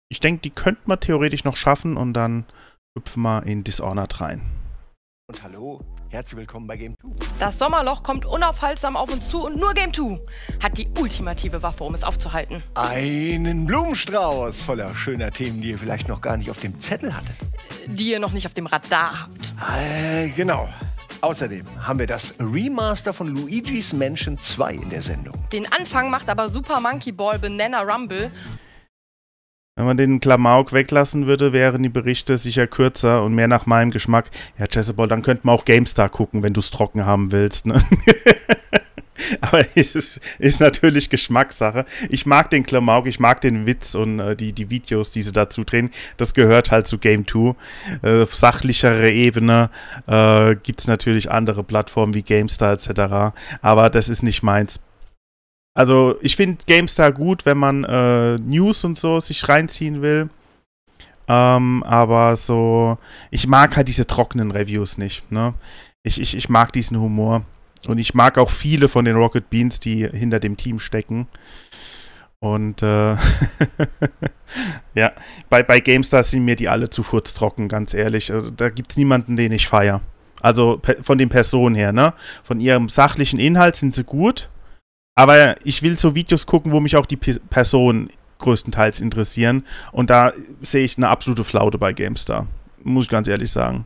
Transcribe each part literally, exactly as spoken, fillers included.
Ich denke, die könnte man theoretisch noch schaffen und dann hüpfen wir in Dishonored rein. Und hallo, herzlich willkommen bei Game zwei. Das Sommerloch kommt unaufhaltsam auf uns zu und nur Game zwei hat die ultimative Waffe, um es aufzuhalten. Einen Blumenstrauß voller schöner Themen, die ihr vielleicht noch gar nicht auf dem Zettel hattet. Die ihr noch nicht auf dem Radar habt. Äh, genau. Außerdem haben wir das Remaster von Luigi's Mansion zwei in der Sendung. Den Anfang macht aber Super Monkey Ball Banana Rumble. Wenn man den Klamauk weglassen würde, wären die Berichte sicher kürzer und mehr nach meinem Geschmack. Ja, Jezebel, dann könnte man auch GameStar gucken, wenn du es trocken haben willst. Ne? Aber es ist, ist natürlich Geschmackssache. Ich mag den Klamauk, ich mag den Witz und äh, die, die Videos, die sie dazu drehen. Das gehört halt zu Game zwei. Äh, auf sachlichere Ebene äh, gibt es natürlich andere Plattformen wie GameStar et cetera. Aber das ist nicht meins. Also ich finde GameStar gut, wenn man äh, News und so sich reinziehen will. Ähm, aber so, ich mag halt diese trockenen Reviews nicht. Ne? Ich, ich, ich mag diesen Humor. Und ich mag auch viele von den Rocket Beans, die hinter dem Team stecken. Und äh, ja, bei, bei GameStar sind mir die alle zu furztrocken, ganz ehrlich. Also, da gibt es niemanden, den ich feiere. Also von den Personen her, ne? Von ihrem sachlichen Inhalt sind sie gut. Aber ich will so Videos gucken, wo mich auch die P- Personen größtenteils interessieren. Und da sehe ich eine absolute Flaute bei GameStar. Muss ich ganz ehrlich sagen.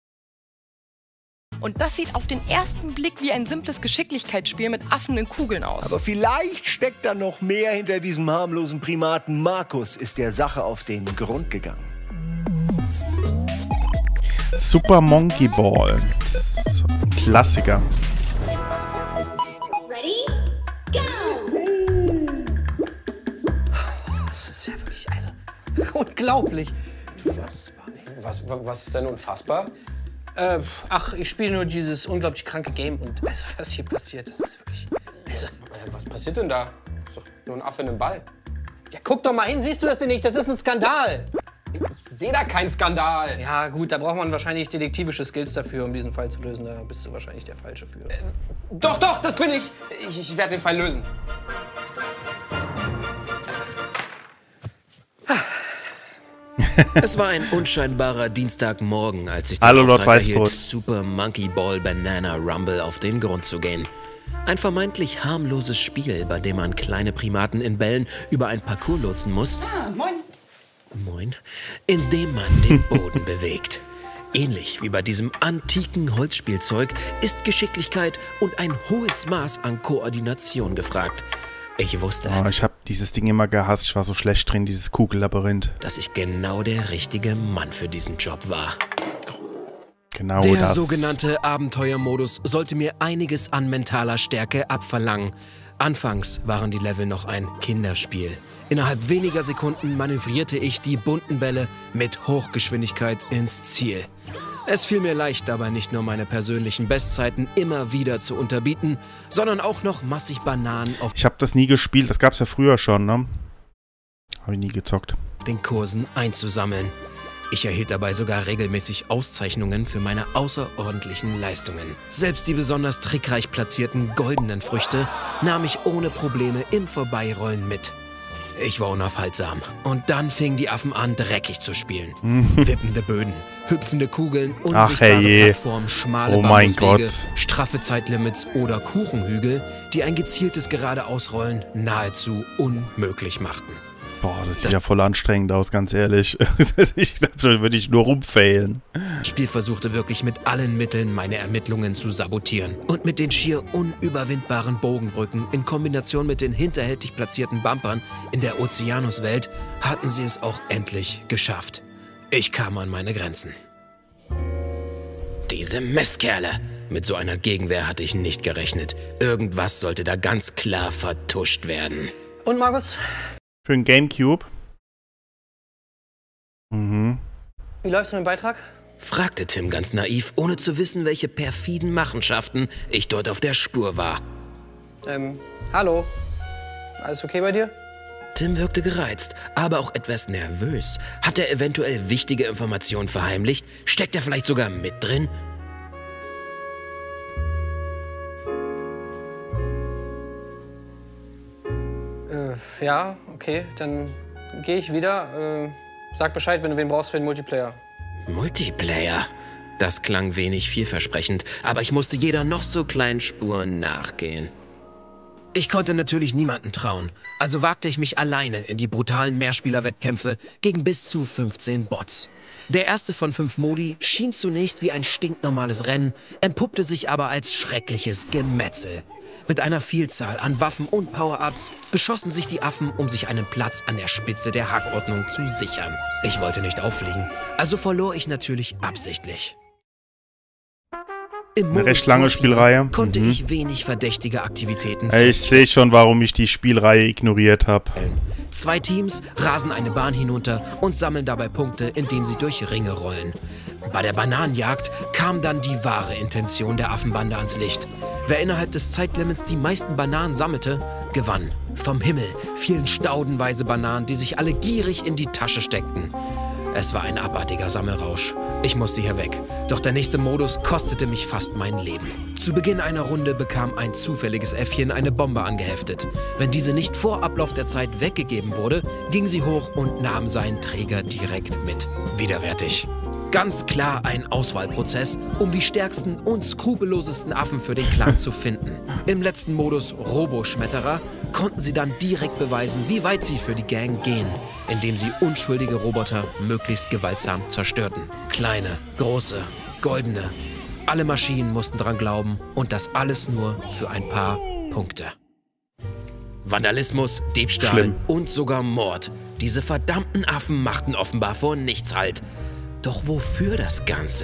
Und das sieht auf den ersten Blick wie ein simples Geschicklichkeitsspiel mit Affen in Kugeln aus. Aber vielleicht steckt da noch mehr hinter diesem harmlosen Primaten. Markus ist der Sache auf den Grund gegangen. Super Monkey Ball. Klassiker. Ready? Go! Das ist ja wirklich, also, unglaublich. Was, was, was ist denn unfassbar? Äh, ach, ich spiele nur dieses unglaublich kranke Game und also, was hier passiert, das ist wirklich... Also, Was passiert denn da? Ist doch nur ein Affe in einem Ball. ja, guck doch mal hin, siehst du das denn nicht? Das ist ein Skandal. Ich sehe da keinen Skandal. Ja gut, da braucht man wahrscheinlich detektivische Skills dafür, um diesen Fall zu lösen. Da bist du wahrscheinlich der Falsche für. Doch, doch, das bin ich. Ich, ich werde den Fall lösen. Es war ein unscheinbarer Dienstagmorgen, als ich den Hallo, Lord Auftrag erhielt, Weißbrot. Super Monkey Ball Banana Rumble auf den Grund zu gehen. Ein vermeintlich harmloses Spiel, bei dem man kleine Primaten in Bällen über ein Parcours lotsen muss. Ah, moin. Moin. Indem man den Boden bewegt. Ähnlich wie bei diesem antiken Holzspielzeug ist Geschicklichkeit und ein hohes Maß an Koordination gefragt. Ich wusste, Oh, ich habe dieses Ding immer gehasst. Ich war so schlecht drin, dieses Kugellabyrinth. dass ich genau der richtige Mann für diesen Job war. Genau Der das. sogenannte Abenteuermodus sollte mir einiges an mentaler Stärke abverlangen. Anfangs waren die Level noch ein Kinderspiel. Innerhalb weniger Sekunden manövrierte ich die bunten Bälle mit Hochgeschwindigkeit ins Ziel. Es fiel mir leicht, dabei nicht nur meine persönlichen Bestzeiten immer wieder zu unterbieten, sondern auch noch massig Bananen auf Ich habe das nie gespielt. Das gab es ja früher schon, ne? Habe ich nie gezockt. den Kursen einzusammeln. Ich erhielt dabei sogar regelmäßig Auszeichnungen für meine außerordentlichen Leistungen. Selbst die besonders trickreich platzierten goldenen Früchte nahm ich ohne Probleme im Vorbeirollen mit. Ich war unaufhaltsam. Und dann fingen die Affen an, dreckig zu spielen. Wippende Böden, hüpfende Kugeln, Ach, unsichtbare herrje. Plattformen, schmale Oh mein Bambuswege, Gott. straffe Zeitlimits oder Kuchenhügel, die ein gezieltes Geradeausrollen nahezu unmöglich machten. Boah, das sieht ja voll anstrengend aus, ganz ehrlich. Ich glaube, da würde ich nur rumfailen. Das Spiel versuchte wirklich mit allen Mitteln, meine Ermittlungen zu sabotieren. Und mit den schier unüberwindbaren Bogenbrücken in Kombination mit den hinterhältig platzierten Bumpern in der Ozeanuswelt hatten sie es auch endlich geschafft. Ich kam an meine Grenzen. Diese Mistkerle! Mit so einer Gegenwehr hatte ich nicht gerechnet. Irgendwas sollte da ganz klar vertuscht werden. Und Markus, Für ein Gamecube. Mhm. wie läufst du mit dem Beitrag? Fragte Tim ganz naiv, ohne zu wissen, welche perfiden Machenschaften ich dort auf der Spur war. Ähm, hallo. Alles okay bei dir? Tim wirkte gereizt, aber auch etwas nervös. Hat er eventuell wichtige Informationen verheimlicht? Steckt er vielleicht sogar mit drin? Äh, ja, okay, dann gehe ich wieder. Äh, sag Bescheid, wenn du wen brauchst für den Multiplayer. Multiplayer? Das klang wenig vielversprechend, aber ich musste jeder noch so kleinen Spur nachgehen. Ich konnte natürlich niemanden trauen, also wagte ich mich alleine in die brutalen Mehrspielerwettkämpfe gegen bis zu fünfzehn Bots. Der erste von fünf Modi schien zunächst wie ein stinknormales Rennen, entpuppte sich aber als schreckliches Gemetzel. Mit einer Vielzahl an Waffen und Power-Ups beschossen sich die Affen, um sich einen Platz an der Spitze der Hackordnung zu sichern. Ich wollte nicht auffliegen, also verlor ich natürlich absichtlich. Im Eine recht lange Spielreihe. Konnte mhm. ich wenig verdächtige Aktivitäten Ich sehe schon, warum ich die Spielreihe ignoriert habe. Zwei Teams rasen eine Bahn hinunter und sammeln dabei Punkte, indem sie durch Ringe rollen. Bei der Bananenjagd kam dann die wahre Intention der Affenbande ans Licht. Wer innerhalb des Zeitlimits die meisten Bananen sammelte, gewann. Vom Himmel fielen staudenweise Bananen, die sich alle gierig in die Tasche steckten. Es war ein abartiger Sammelrausch. Ich musste hier weg. Doch der nächste Modus kostete mich fast mein Leben. Zu Beginn einer Runde bekam ein zufälliges Äffchen eine Bombe angeheftet. Wenn diese nicht vor Ablauf der Zeit weggegeben wurde, ging sie hoch und nahm seinen Träger direkt mit. Widerwärtig. Ganz klar ein Auswahlprozess, um die stärksten und skrupellosesten Affen für den Clan zu finden. Im letzten Modus Robo-Schmetterer konnten sie dann direkt beweisen, wie weit sie für die Gang gehen, indem sie unschuldige Roboter möglichst gewaltsam zerstörten. Kleine, große, goldene. Alle Maschinen mussten dran glauben und das alles nur für ein paar Punkte. Vandalismus, Diebstahl Schlimm. und sogar Mord. Diese verdammten Affen machten offenbar vor nichts Halt. Doch wofür das Ganze?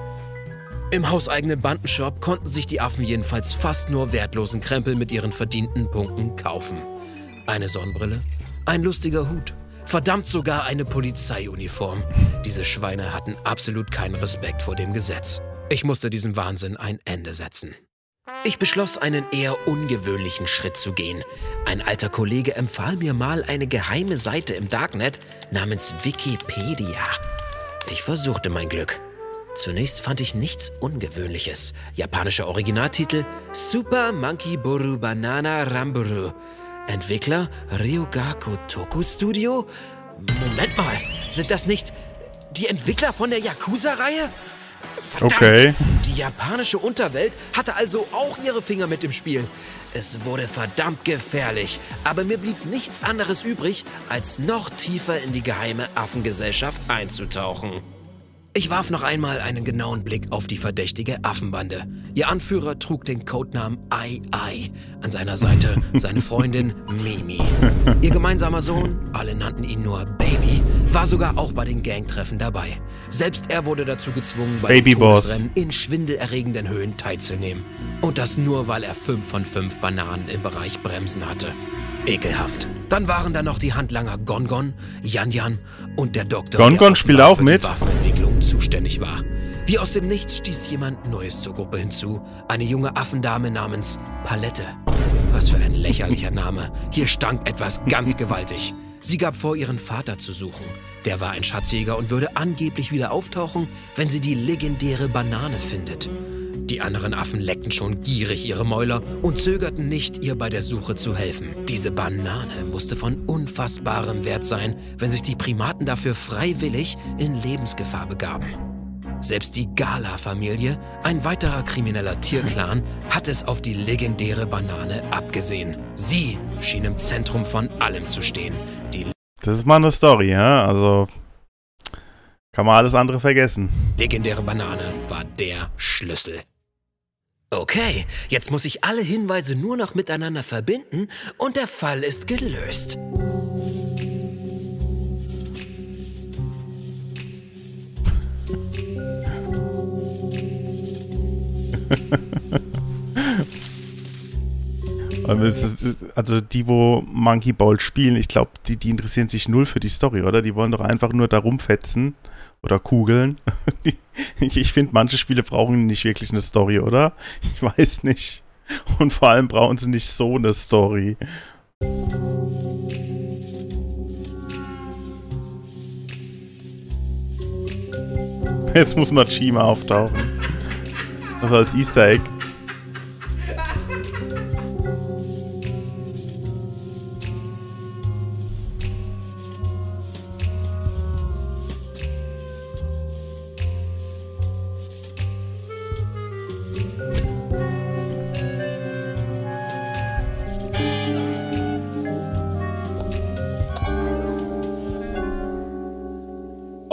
Im hauseigenen Bandenshop konnten sich die Affen jedenfalls fast nur wertlosen Krempel mit ihren verdienten Punkten kaufen. Eine Sonnenbrille, ein lustiger Hut, verdammt sogar eine Polizeiuniform. Diese Schweine hatten absolut keinen Respekt vor dem Gesetz. Ich musste diesem Wahnsinn ein Ende setzen. Ich beschloss, einen eher ungewöhnlichen Schritt zu gehen. Ein alter Kollege empfahl mir mal eine geheime Seite im Darknet namens Wikipedia. Ich versuchte mein Glück. Zunächst fand ich nichts Ungewöhnliches. Japanischer Originaltitel Super Monkey Buru Banana Ramburu. Entwickler Ryugaku Toku Studio? Moment mal, sind das nicht die Entwickler von der Yakuza-Reihe? Verdammt, Okay. Die japanische Unterwelt hatte also auch ihre Finger mit im Spiel. Es wurde verdammt gefährlich, aber mir blieb nichts anderes übrig, als noch tiefer in die geheime Affengesellschaft einzutauchen. Ich warf noch einmal einen genauen Blick auf die verdächtige Affenbande. Ihr Anführer trug den Codenamen Ai Ai. An seiner Seite seine Freundin Mimi. Ihr gemeinsamer Sohn, alle nannten ihn nur Baby, war sogar auch bei den Gangtreffen dabei. Selbst er wurde dazu gezwungen, bei Baby den Boss. Todesrennen in schwindelerregenden Höhen teilzunehmen. Und das nur, weil er fünf von fünf Bananen im Bereich Bremsen hatte. Ekelhaft. Dann waren da noch die Handlanger Gon-Gon, Yan-Yan und der Doktor, Gon-Gon der spielt offenbar auch für die mit? Waffenentwicklung zuständig war. Wie aus dem Nichts stieß jemand Neues zur Gruppe hinzu. Eine junge Affendame namens Palette. Was für ein lächerlicher Name. Hier stank etwas ganz gewaltig. Sie gab vor, ihren Vater zu suchen. Der war ein Schatzjäger und würde angeblich wieder auftauchen, wenn sie die legendäre Banane findet. Die anderen Affen leckten schon gierig ihre Mäuler und zögerten nicht, ihr bei der Suche zu helfen. Diese Banane musste von unfassbarem Wert sein, wenn sich die Primaten dafür freiwillig in Lebensgefahr begaben. Selbst die Gala-Familie, ein weiterer krimineller Tierclan, hat es auf die legendäre Banane abgesehen. Sie schien im Zentrum von allem zu stehen. Die Das ist mal eine Story, ja? Also kann man alles andere vergessen. legendäre Banane war der Schlüssel. Okay, jetzt muss ich alle Hinweise nur noch miteinander verbinden und der Fall ist gelöst. Also die, wo Monkey Ball spielen, ich glaube, die, die interessieren sich null für die Story, oder? Die wollen doch einfach nur da rumfetzen oder kugeln. Ich finde, manche Spiele brauchen nicht wirklich eine Story, oder? Ich weiß nicht. Und vor allem brauchen sie nicht so eine Story. Jetzt muss Majima auftauchen. Also als Easter Egg.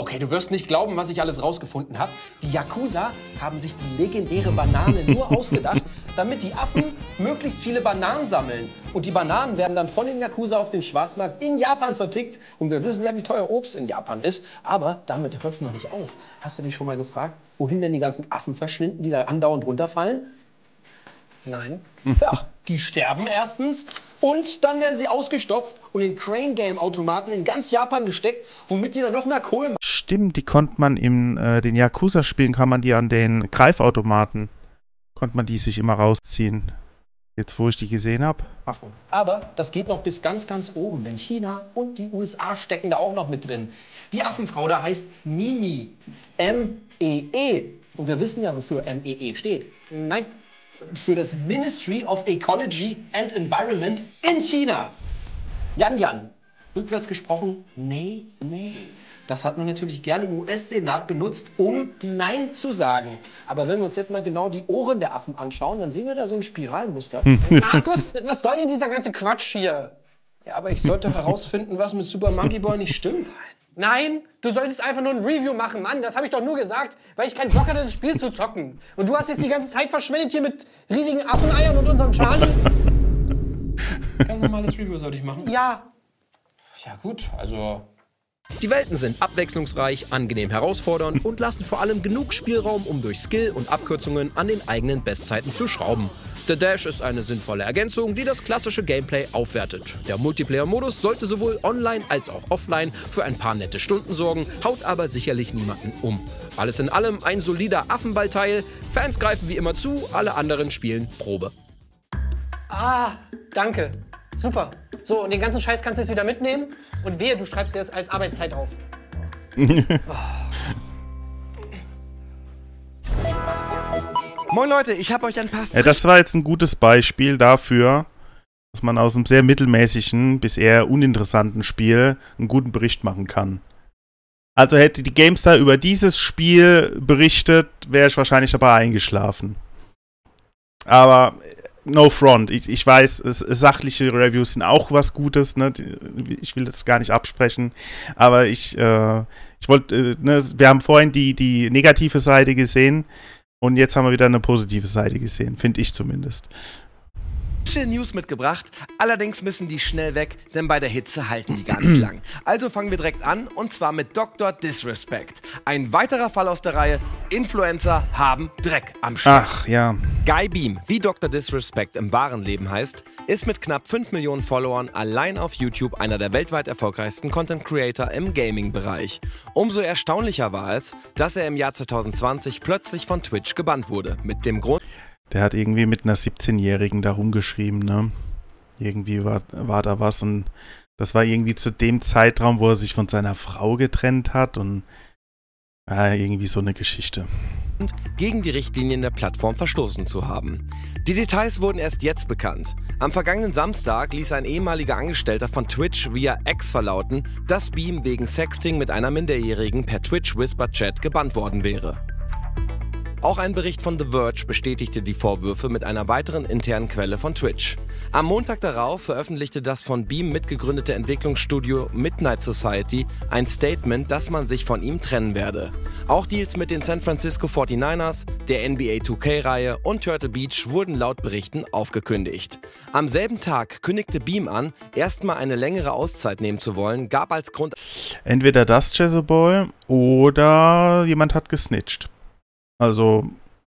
Okay, du wirst nicht glauben, was ich alles rausgefunden habe. Die Yakuza haben sich die legendäre Banane nur ausgedacht, damit die Affen möglichst viele Bananen sammeln. Und die Bananen werden dann von den Yakuza auf den Schwarzmarkt in Japan vertickt. Und wir wissen ja, wie teuer Obst in Japan ist. Aber damit hört es noch nicht auf. Hast du dich schon mal gefragt, wohin denn die ganzen Affen verschwinden, die da andauernd runterfallen? Nein. Ja, die sterben erstens und dann werden sie ausgestopft und in Crane-Game-Automaten in ganz Japan gesteckt, womit die dann noch mehr Kohle machen. Stimmt, die konnte man in äh, den Yakuza-Spielen, kann man die an den Greifautomaten, konnte man die sich immer rausziehen. Jetzt, wo ich die gesehen habe. Aber das geht noch bis ganz, ganz oben, denn China und die U S A stecken da auch noch mit drin. Die Affenfrau da heißt Mimi, M E E. Und wir wissen ja, wofür M E E steht. Nein. Für das Ministry of Ecology and Environment in China. Yan Yan. Rückwärts gesprochen, nee, nee. Das hat man natürlich gerne im U S-Senat benutzt, um Nein zu sagen. Aber wenn wir uns jetzt mal genau die Ohren der Affen anschauen, dann sehen wir da so ein Spiralmuster. Markus, was soll denn dieser ganze Quatsch hier? Ja, aber ich sollte herausfinden, was mit Super Monkey Ball nicht stimmt. Nein, du solltest einfach nur ein Review machen, Mann. Das habe ich doch nur gesagt, weil ich keinen Bock hatte, das Spiel zu zocken. Und du hast jetzt die ganze Zeit verschwendet hier mit riesigen Affeneiern und unserem Charlie. Ganz normales Review sollte ich machen? Ja. Ja gut, also... Die Welten sind abwechslungsreich, angenehm herausfordernd und lassen vor allem genug Spielraum, um durch Skill und Abkürzungen an den eigenen Bestzeiten zu schrauben. The Dash ist eine sinnvolle Ergänzung, die das klassische Gameplay aufwertet. Der Multiplayer-Modus sollte sowohl online als auch offline für ein paar nette Stunden sorgen, haut aber sicherlich niemanden um. Alles in allem ein solider Affenballteil. Fans greifen wie immer zu, alle anderen spielen Probe. Ah, danke. Super. So, und den ganzen Scheiß kannst du jetzt wieder mitnehmen. Und wehe, du schreibst dir das als Arbeitszeit auf. Oh. Moin Leute, ich habe euch ein paar... Ja, das war jetzt ein gutes Beispiel dafür, dass man aus einem sehr mittelmäßigen bis eher uninteressanten Spiel einen guten Bericht machen kann. Also hätte die GameStar über dieses Spiel berichtet, wäre ich wahrscheinlich dabei eingeschlafen. Aber no front. Ich, ich weiß, es, sachliche Reviews sind auch was Gutes, ne? Ich will das gar nicht absprechen. Aber ich, äh, ich wollte, äh, ne, wir haben vorhin die, die negative Seite gesehen. Und jetzt haben wir wieder eine positive Seite gesehen, finde ich zumindest. News mitgebracht, allerdings müssen die schnell weg, denn bei der Hitze halten die gar nicht lang. Also fangen wir direkt an, und zwar mit Doktor Disrespect. Ein weiterer Fall aus der Reihe, Influencer haben Dreck am Start. Ach, ja. Guy Beam, wie Doktor Disrespect im wahren Leben heißt, ist mit knapp fünf Millionen Followern allein auf YouTube einer der weltweit erfolgreichsten Content Creator im Gaming-Bereich. Umso erstaunlicher war es, dass er im Jahr zwanzig zwanzig plötzlich von Twitch gebannt wurde. Mit dem Grund... Der hat irgendwie mit einer siebzehnjährigen da rumgeschrieben, ne? Irgendwie war, war da was, und das war irgendwie zu dem Zeitraum, wo er sich von seiner Frau getrennt hat, und ja, irgendwie so eine Geschichte. Und gegen die Richtlinien der Plattform verstoßen zu haben. Die Details wurden erst jetzt bekannt. Am vergangenen Samstag ließ ein ehemaliger Angestellter von Twitch via X verlauten, dass Beam wegen Sexting mit einer Minderjährigen per Twitch Whisper Chat gebannt worden wäre. Auch ein Bericht von The Verge bestätigte die Vorwürfe mit einer weiteren internen Quelle von Twitch. Am Montag darauf veröffentlichte das von Beam mitgegründete Entwicklungsstudio Midnight Society ein Statement, dass man sich von ihm trennen werde. Auch Deals mit den San Francisco forty-niners, der N B A two K-Reihe und Turtle Beach wurden laut Berichten aufgekündigt. Am selben Tag kündigte Beam an, erstmal eine längere Auszeit nehmen zu wollen, gab als Grund... Entweder das, Jezebel, oder jemand hat gesnitcht. Also,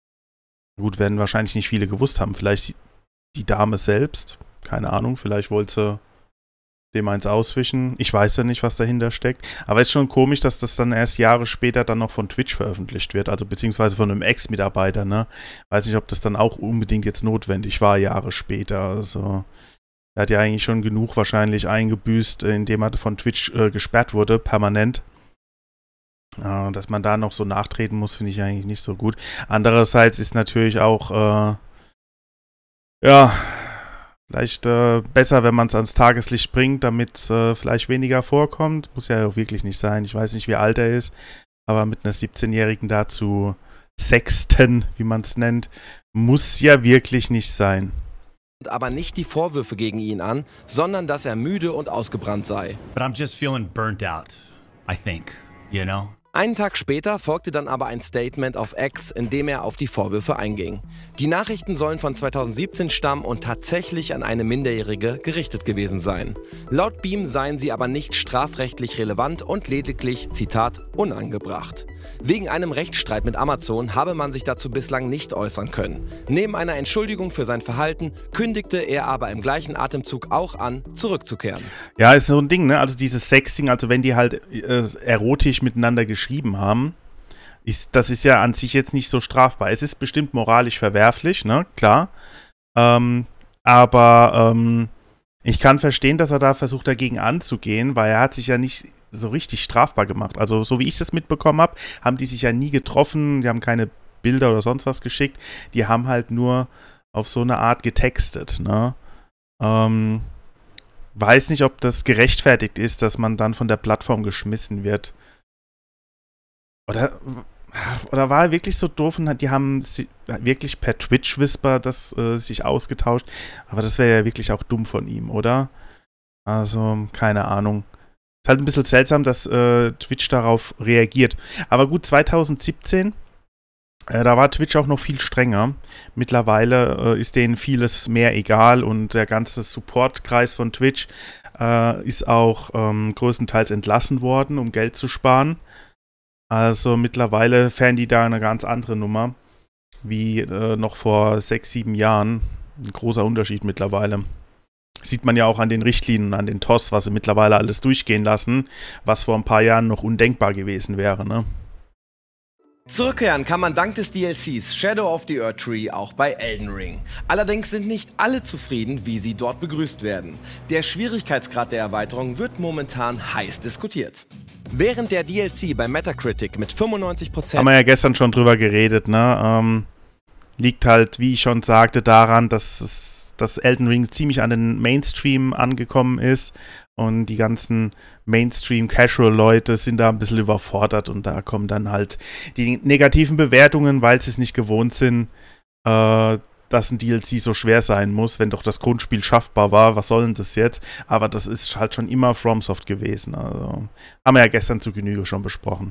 gut, werden wahrscheinlich nicht viele gewusst haben. Vielleicht die Dame selbst, keine Ahnung, vielleicht wollte sie dem eins auswischen. Ich weiß ja nicht, was dahinter steckt. Aber es ist schon komisch, dass das dann erst Jahre später dann noch von Twitch veröffentlicht wird. Also beziehungsweise von einem Ex-Mitarbeiter, ne? Weiß nicht, ob das dann auch unbedingt jetzt notwendig war, Jahre später. Also, er hat ja eigentlich schon genug wahrscheinlich eingebüßt, indem er von Twitch äh, gesperrt wurde, permanent. Ja, dass man da noch so nachtreten muss, finde ich eigentlich nicht so gut. Andererseits ist natürlich auch, äh, ja, vielleicht äh, besser, wenn man es ans Tageslicht bringt, damit es äh, vielleicht weniger vorkommt. Muss ja auch wirklich nicht sein. Ich weiß nicht, wie alt er ist, aber mit einer siebzehnjährigen da zu sexten, wie man es nennt, muss ja wirklich nicht sein. Aber nicht die Vorwürfe gegen ihn an, sondern dass er müde und ausgebrannt sei. But I'm just feeling burnt out, I think, you know? Einen Tag später folgte dann aber ein Statement auf X, in dem er auf die Vorwürfe einging. Die Nachrichten sollen von zweitausendsiebzehn stammen und tatsächlich an eine Minderjährige gerichtet gewesen sein. Laut Beam seien sie aber nicht strafrechtlich relevant und lediglich, Zitat, unangebracht. Wegen einem Rechtsstreit mit Amazon habe man sich dazu bislang nicht äußern können. Neben einer Entschuldigung für sein Verhalten kündigte er aber im gleichen Atemzug auch an, zurückzukehren. Ja, ist so ein Ding, ne? Also dieses Sexting, also wenn die halt äh, erotisch miteinander geschrieben haben, ist, das ist ja an sich jetzt nicht so strafbar. Es ist bestimmt moralisch verwerflich, ne? Klar. Ähm, aber ähm, ich kann verstehen, dass er da versucht, dagegen anzugehen, weil er hat sich ja nicht so richtig strafbar gemacht. Also so wie ich das mitbekommen habe, haben die sich ja nie getroffen, die haben keine Bilder oder sonst was geschickt, die haben halt nur auf so eine Art getextet, ne? Ähm, weiß nicht, ob das gerechtfertigt ist, dass man dann von der Plattform geschmissen wird. Oder, oder war er wirklich so doof und die haben si wirklich per Twitch-Whisper das äh, sich ausgetauscht, aber das wäre ja wirklich auch dumm von ihm, oder? Also, keine Ahnung. Ist halt ein bisschen seltsam, dass äh, Twitch darauf reagiert. Aber gut, zweitausendsiebzehn, äh, da war Twitch auch noch viel strenger. Mittlerweile äh, ist denen vieles mehr egal und der ganze Supportkreis von Twitch äh, ist auch ähm, größtenteils entlassen worden, um Geld zu sparen. Also mittlerweile fahren die da eine ganz andere Nummer, wie äh, noch vor sechs, sieben Jahren. Ein großer Unterschied mittlerweile. Sieht man ja auch an den Richtlinien, an den T O S, was sie mittlerweile alles durchgehen lassen, was vor ein paar Jahren noch undenkbar gewesen wäre, ne? Zurückkehren kann man dank des D L Cs Shadow of the Erdtree auch bei Elden Ring. Allerdings sind nicht alle zufrieden, wie sie dort begrüßt werden. Der Schwierigkeitsgrad der Erweiterung wird momentan heiß diskutiert. Während der D L C bei Metacritic mit fünfundneunzig Prozent... Haben wir ja gestern schon drüber geredet, ne? Ähm, liegt halt, wie ich schon sagte, daran, dass es dass Elden Ring ziemlich an den Mainstream angekommen ist und die ganzen Mainstream-Casual-Leute sind da ein bisschen überfordert und da kommen dann halt die negativen Bewertungen, weil sie es nicht gewohnt sind, äh, dass ein D L C so schwer sein muss, wenn doch das Grundspiel schaffbar war. Was soll denn das jetzt? Aber das ist halt schon immer FromSoft gewesen. Also haben wir ja gestern zu Genüge schon besprochen.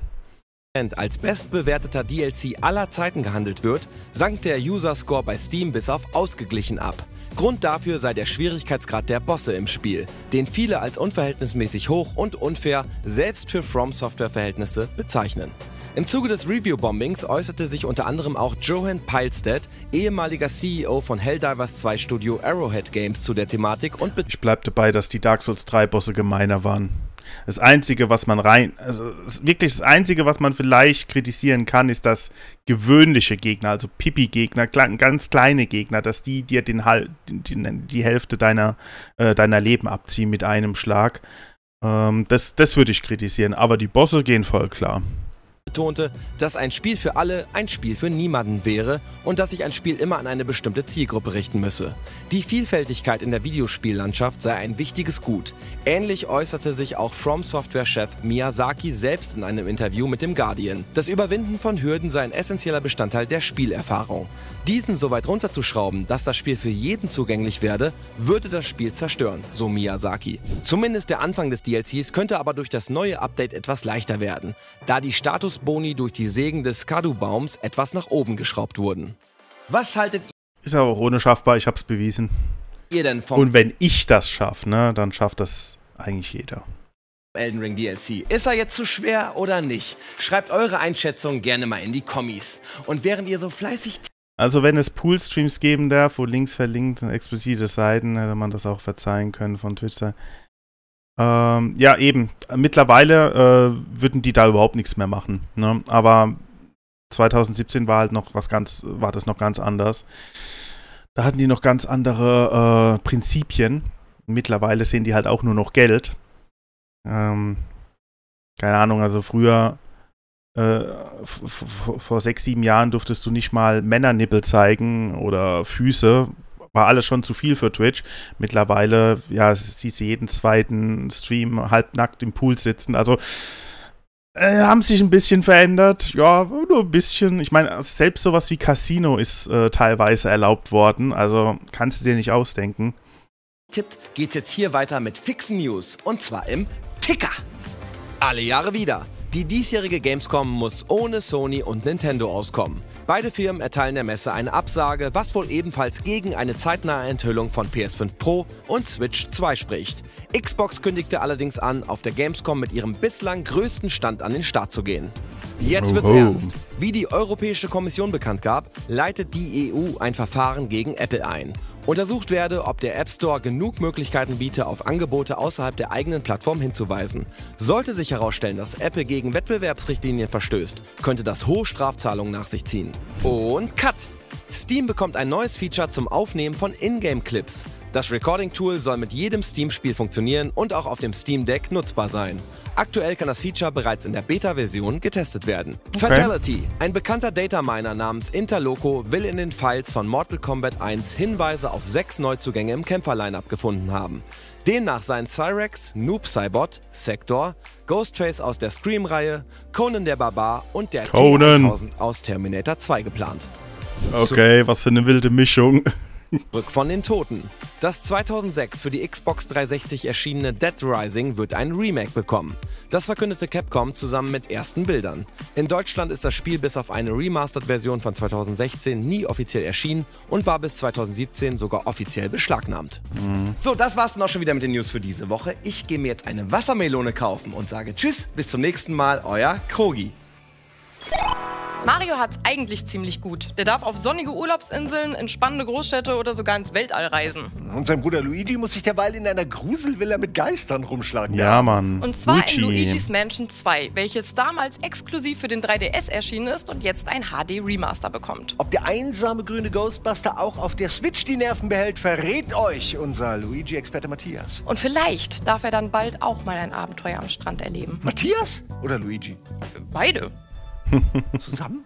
Als bestbewerteter D L C aller Zeiten gehandelt wird, sank der User-Score bei Steam bis auf ausgeglichen ab. Grund dafür sei der Schwierigkeitsgrad der Bosse im Spiel, den viele als unverhältnismäßig hoch und unfair, selbst für From-Software-Verhältnisse, bezeichnen. Im Zuge des Review-Bombings äußerte sich unter anderem auch Johan Peilstedt, ehemaliger C E O von Helldivers zwei Studio Arrowhead Games, zu der Thematik und... Ich bleib dabei, dass die Dark Souls drei Bosse gemeiner waren. Das Einzige, was man rein, also wirklich das Einzige, was man vielleicht kritisieren kann, ist, dass gewöhnliche Gegner, also Pipi-Gegner, ganz kleine Gegner, dass die dir den, die, die Hälfte deiner, äh, deiner Leben abziehen mit einem Schlag. Ähm, das, das würde ich kritisieren, aber die Bosse gehen voll klar. Betonte, dass ein Spiel für alle ein Spiel für niemanden wäre und dass sich ein Spiel immer an eine bestimmte Zielgruppe richten müsse. Die Vielfältigkeit in der Videospiellandschaft sei ein wichtiges Gut. Ähnlich äußerte sich auch From-Software-Chef Miyazaki selbst in einem Interview mit dem Guardian. Das Überwinden von Hürden sei ein essentieller Bestandteil der Spielerfahrung. Diesen so weit runterzuschrauben, dass das Spiel für jeden zugänglich werde, würde das Spiel zerstören, so Miyazaki. Zumindest der Anfang des D L Cs könnte aber durch das neue Update etwas leichter werden, da die Status Boni durch die Sägen des Kadu-Baums etwas nach oben geschraubt wurden. Was haltet Ist aber auch ohne schaffbar, ich hab's bewiesen. ihr denn vom Und wenn ich das schaffe, ne, dann schafft das eigentlich jeder. Elden Ring D L C? Ist er jetzt zu schwer oder nicht? Schreibt eure Einschätzung gerne mal in die Kommis. Und während ihr so fleißig... Also wenn es Pool-Streams geben darf, wo links verlinkt sind explizite Seiten, hätte man das auch verzeihen können von Twitch. Ähm, ja, eben. Mittlerweile äh, würden die da überhaupt nichts mehr machen. Ne? Aber zweitausendsiebzehn war halt noch was ganz, war das noch ganz anders. Da hatten die noch ganz andere äh, Prinzipien. Mittlerweile sehen die halt auch nur noch Geld. Ähm, keine Ahnung, also früher, äh, vor sechs, sieben Jahren durftest du nicht mal Männernippel zeigen oder Füße. War alles schon zu viel für Twitch. Mittlerweile, ja, siehst du jeden zweiten Stream halbnackt im Pool sitzen. Also, äh, haben sich ein bisschen verändert. Ja, nur ein bisschen. Ich meine, selbst sowas wie Casino ist äh, teilweise erlaubt worden. Also, kannst du dir nicht ausdenken. Tippt, geht's jetzt hier weiter mit fixen News. Und zwar im Ticker. Alle Jahre wieder. Die diesjährige Gamescom muss ohne Sony und Nintendo auskommen. Beide Firmen erteilen der Messe eine Absage, was wohl ebenfalls gegen eine zeitnahe Enthüllung von P S fünf Pro und Switch zwei spricht. Xbox kündigte allerdings an, auf der Gamescom mit ihrem bislang größten Stand an den Start zu gehen. Jetzt wird's Oho. ernst. Wie die Europäische Kommission bekannt gab, leitet die E U ein Verfahren gegen Apple ein. Untersucht werde, ob der App Store genug Möglichkeiten biete, auf Angebote außerhalb der eigenen Plattform hinzuweisen. Sollte sich herausstellen, dass Apple gegen Wettbewerbsrichtlinien verstößt, könnte das hohe Strafzahlungen nach sich ziehen. Und Cut! Steam bekommt ein neues Feature zum Aufnehmen von Ingame-Clips. Das Recording-Tool soll mit jedem Steam-Spiel funktionieren und auch auf dem Steam Deck nutzbar sein. Aktuell kann das Feature bereits in der Beta-Version getestet werden. Okay. Fatality. Ein bekannter Dataminer namens Interloco will in den Files von Mortal Kombat eins Hinweise auf sechs Neuzugänge im Kämpfer-Line-Up gefunden haben. Demnach seien Cyrex, Noob Saibot, Sector, Ghostface aus der Scream-Reihe, Conan der Barbar und der Conan. T tausend aus Terminator zwei geplant. Okay, was für eine wilde Mischung. Rück von den Toten. Das zweitausendsechs für die Xbox dreihundertsechzig erschienene Dead Rising wird ein Remake bekommen. Das verkündete Capcom zusammen mit ersten Bildern. In Deutschland ist das Spiel bis auf eine Remastered-Version von zweitausendsechzehn nie offiziell erschienen und war bis zweitausendsiebzehn sogar offiziell beschlagnahmt. Mhm. So, das war's dann auch schon wieder mit den News für diese Woche. Ich gehe mir jetzt eine Wassermelone kaufen und sage Tschüss, bis zum nächsten Mal, euer Krogi. Mario hat's eigentlich ziemlich gut. Der darf auf sonnige Urlaubsinseln, in spannende Großstädte oder sogar ins Weltall reisen. Und sein Bruder Luigi muss sich derweil in einer Gruselvilla mit Geistern rumschlagen. Ja, Mann. Und zwar Luigi. in Luigi's Mansion zwei, welches damals exklusiv für den drei D S erschienen ist und jetzt ein H D Remaster bekommt. Ob der einsame grüne Ghostbuster auch auf der Switch die Nerven behält, verrät euch unser Luigi-Experte Matthias. Und vielleicht darf er dann bald auch mal ein Abenteuer am Strand erleben. Matthias oder Luigi? Beide. Zusammen?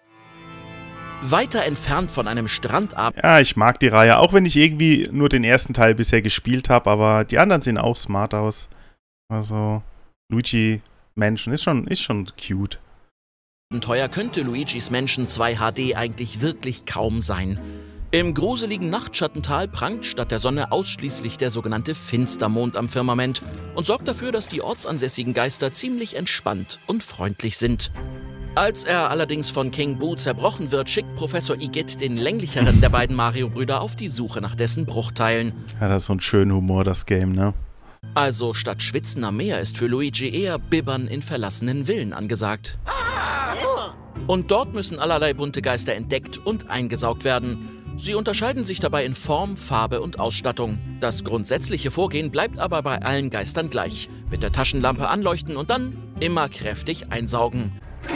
Weiter entfernt von einem Strandabend. Ja, ich mag die Reihe, auch wenn ich irgendwie nur den ersten Teil bisher gespielt habe, aber die anderen sehen auch smart aus. Also, Luigi Mansion ist schon, ist schon cute. Abenteuer könnte Luigi's Mansion zwei H D eigentlich wirklich kaum sein. Im gruseligen Nachtschattental prangt statt der Sonne ausschließlich der sogenannte Finstermond am Firmament und sorgt dafür, dass die ortsansässigen Geister ziemlich entspannt und freundlich sind. Als er allerdings von King Boo zerbrochen wird, schickt Professor Igitt den länglicheren der beiden Mario-Brüder auf die Suche nach dessen Bruchteilen. Ja, das ist so ein schöner Humor, das Game, ne? Also statt Schwitzen am Meer ist für Luigi eher Bibbern in verlassenen Villen angesagt. Und dort müssen allerlei bunte Geister entdeckt und eingesaugt werden. Sie unterscheiden sich dabei in Form, Farbe und Ausstattung. Das grundsätzliche Vorgehen bleibt aber bei allen Geistern gleich. Mit der Taschenlampe anleuchten und dann immer kräftig einsaugen.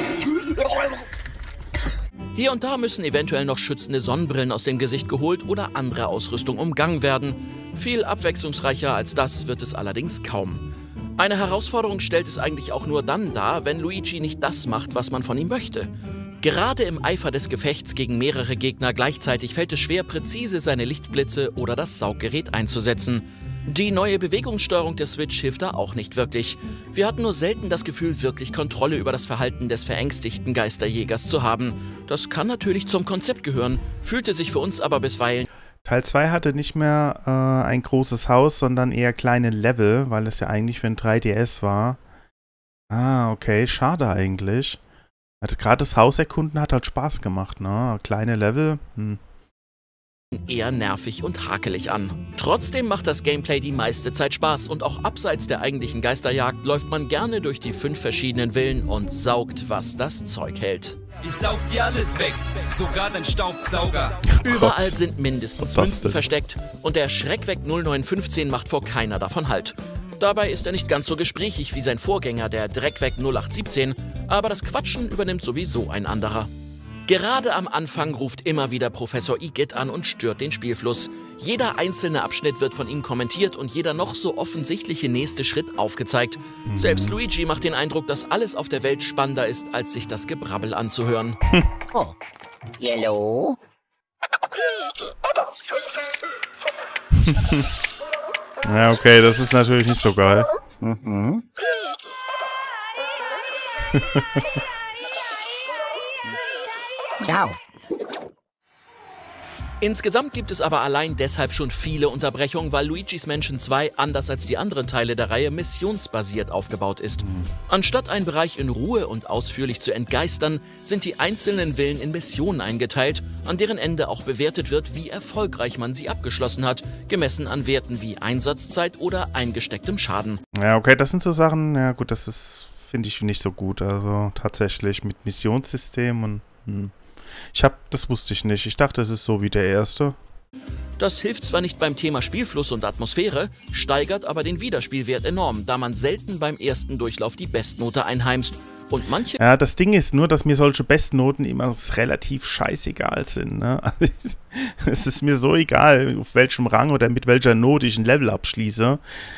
Hier und da müssen eventuell noch schützende Sonnenbrillen aus dem Gesicht geholt oder andere Ausrüstung umgangen werden. Viel abwechslungsreicher als das wird es allerdings kaum. Eine Herausforderung stellt es eigentlich auch nur dann dar, wenn Luigi nicht das macht, was man von ihm möchte. Gerade im Eifer des Gefechts gegen mehrere Gegner gleichzeitig fällt es schwer, präzise seine Lichtblitze oder das Sauggerät einzusetzen. Die neue Bewegungssteuerung der Switch hilft da auch nicht wirklich. Wir hatten nur selten das Gefühl, wirklich Kontrolle über das Verhalten des verängstigten Geisterjägers zu haben. Das kann natürlich zum Konzept gehören, fühlte sich für uns aber bisweilen... Teil zwei hatte nicht mehr äh, ein großes Haus, sondern eher kleine Level, weil es ja eigentlich für ein drei D S war. Ah, okay, schade eigentlich. Also gerade das Haus erkunden hat halt Spaß gemacht, ne? Kleine Level, hm. eher nervig und hakelig an. Trotzdem macht das Gameplay die meiste Zeit Spaß und auch abseits der eigentlichen Geisterjagd läuft man gerne durch die fünf verschiedenen Villen und saugt, was das Zeug hält. Ich saug dir alles weg, sogar dein Staubsauger. Überall Gott. sind mindestens Was Münzen denn? versteckt und der Schreckweg null neun fünfzehn macht vor keiner davon Halt. Dabei ist er nicht ganz so gesprächig wie sein Vorgänger, der Dreckweg null acht siebzehn, aber das Quatschen übernimmt sowieso ein anderer. Gerade am Anfang ruft immer wieder Professor Igitt an und stört den Spielfluss. Jeder einzelne Abschnitt wird von ihm kommentiert und jeder noch so offensichtliche nächste Schritt aufgezeigt. Mhm. Selbst Luigi macht den Eindruck, dass alles auf der Welt spannender ist, als sich das Gebrabbel anzuhören. Oh. Yellow? Ja, okay, das ist natürlich nicht so geil. Mhm. Ja. Insgesamt gibt es aber allein deshalb schon viele Unterbrechungen, weil Luigi's Mansion zwei, anders als die anderen Teile der Reihe, missionsbasiert aufgebaut ist. Anstatt einen Bereich in Ruhe und ausführlich zu entgeistern, sind die einzelnen Villen in Missionen eingeteilt, an deren Ende auch bewertet wird, wie erfolgreich man sie abgeschlossen hat, gemessen an Werten wie Einsatzzeit oder eingestecktem Schaden. Ja, okay, das sind so Sachen, ja gut, das ist, finde ich, nicht so gut. Also tatsächlich mit Missionssystem und... Hm. Ich hab, das wusste ich nicht. Ich dachte, es ist so wie der erste. Das hilft zwar nicht beim Thema Spielfluss und Atmosphäre, steigert aber den Wiederspielwert enorm, da man selten beim ersten Durchlauf die Bestnote einheimst. Und manche... Ja, das Ding ist nur, dass mir solche Bestnoten immer relativ scheißegal sind. Ne? Also, es ist mir so egal, auf welchem Rang oder mit welcher Note ich ein Level abschließe.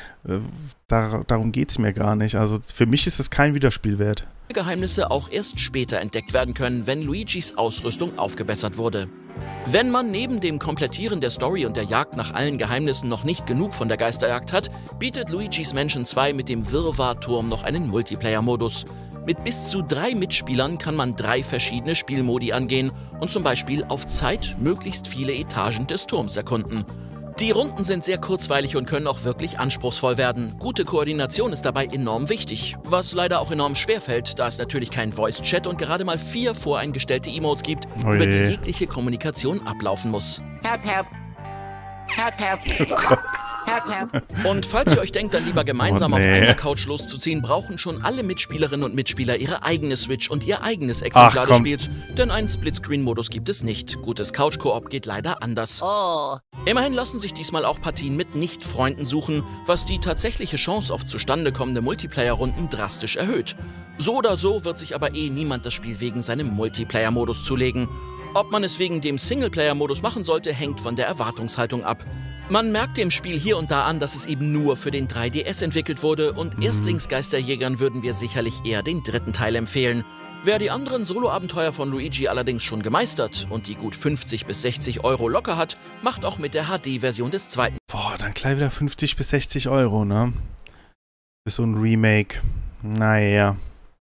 Dar darum geht es mir gar nicht. Also für mich ist es kein Wiederspielwert. Geheimnisse auch erst später entdeckt werden können, wenn Luigis Ausrüstung aufgebessert wurde. Wenn man neben dem Komplettieren der Story und der Jagd nach allen Geheimnissen noch nicht genug von der Geisterjagd hat, bietet Luigi's Mansion zwei mit dem Wirrwarr-Turm noch einen Multiplayer-Modus. Mit bis zu drei Mitspielern kann man drei verschiedene Spielmodi angehen und zum Beispiel auf Zeit möglichst viele Etagen des Turms erkunden. Die Runden sind sehr kurzweilig und können auch wirklich anspruchsvoll werden. Gute Koordination ist dabei enorm wichtig, was leider auch enorm schwer fällt, da es natürlich keinen Voice-Chat und gerade mal vier voreingestellte Emotes gibt, oh über die jegliche Kommunikation ablaufen muss. Help, help. Help, help. Help, help. Und falls ihr euch denkt, dann lieber gemeinsam oh, nee. auf einer Couch loszuziehen, brauchen schon alle Mitspielerinnen und Mitspieler ihre eigene Switch und ihr eigenes Exemplar des Spiels, denn einen Splitscreen-Modus gibt es nicht. Gutes Couch-Koop geht leider anders. Oh. Immerhin lassen sich diesmal auch Partien mit Nicht-Freunden suchen, was die tatsächliche Chance auf zustande kommende Multiplayer-Runden drastisch erhöht. So oder so wird sich aber eh niemand das Spiel wegen seinem Multiplayer-Modus zulegen. Ob man es wegen dem Singleplayer-Modus machen sollte, hängt von der Erwartungshaltung ab. Man merkt dem Spiel hier und da an, dass es eben nur für den drei D S entwickelt wurde und mhm. Erstlingsgeisterjägern würden wir sicherlich eher den dritten Teil empfehlen. Wer die anderen Solo-Abenteuer von Luigi allerdings schon gemeistert und die gut fünfzig bis sechzig Euro locker hat, macht auch mit der H D-Version des zweiten. Boah, dann gleich wieder fünfzig bis sechzig Euro, ne? Für so ein Remake. Naja.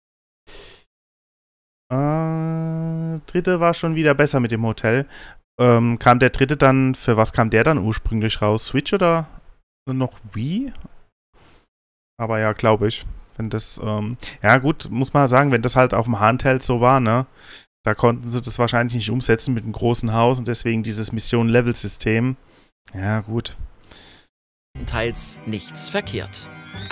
Äh, dritte war schon wieder besser mit dem Hotel. Ähm, kam der dritte dann, für was kam der dann ursprünglich raus? Switch oder noch Wii? Aber ja, glaube ich. Wenn das, ähm, ja gut, muss man sagen, wenn das halt auf dem Handheld so war, ne? Da konnten sie das wahrscheinlich nicht umsetzen mit einem großen Haus und deswegen dieses Mission-Level-System. Ja, gut. Teils nichts verkehrt.